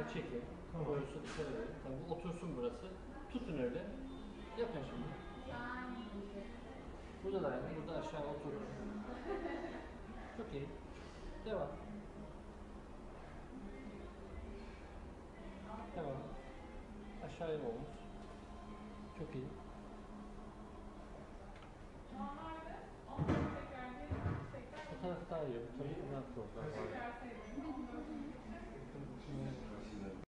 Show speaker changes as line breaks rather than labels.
çekin.
Tamam.
Boyusu dışarı verin. Tamam, otursun burası. Tutun öyle. Yapın şimdi. Burada da yani, burada aşağı oturun. Çok iyi. Devam. Devam. Aşağıya omuz. Çok iyi. Bu taraf daha iyi. Bu taraf rahat oldu.